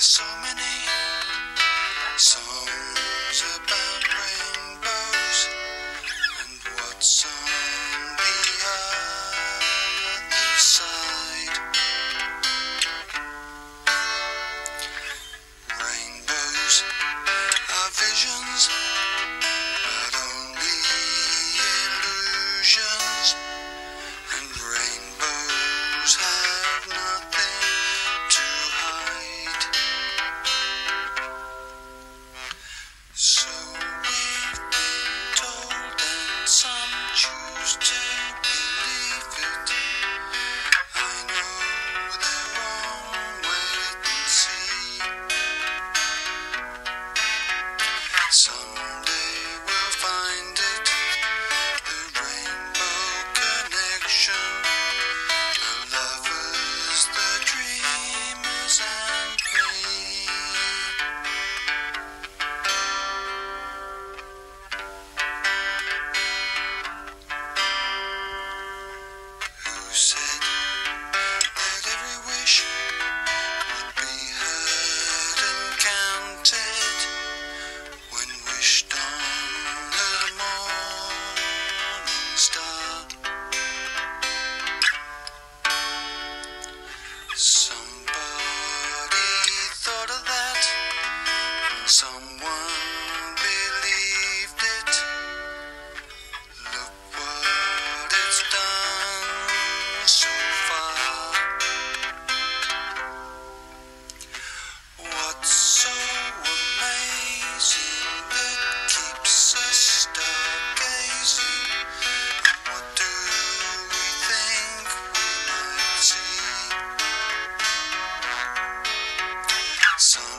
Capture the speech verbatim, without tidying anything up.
so many songs about rainbows and what's on the other side. Rainbows are visions, but only illusions, and rainbows have nothing to hide. So we've been told, and some choose to believe it. I know they're wrong, wait and see. Someday we'll find it, the rainbow connection, the lovers, the dreamers, and me. Who said that every wish would be heard and counted when wished on the morning star? Somebody thought of that, and someone believed it. Look what it's done so far. What's so amazing that keeps us stargazing? What do we think we might see? Some